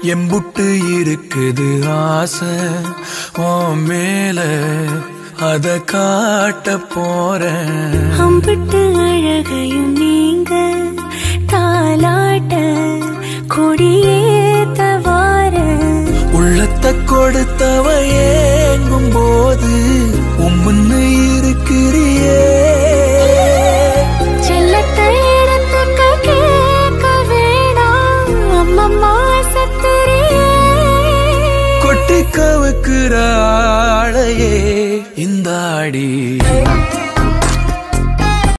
எம்புட்டு இருக்குது ஆசை உன் மேல அத காட்ட போறேன். அம்பிட்டு அழகையும் நீங்க தாலாட்ட கொடியேத்த வார உள்ளத்தை கொடுத்தவ ஏங்கும் போது உம்முன்னு இருக்கிறியே. செல்லத்தை இடத்துக்கு கேட்க வேணாம் அம்மம்மா சத்துரியே. கொட்டி கவுக்குற ஆளையே இந்த ஆடி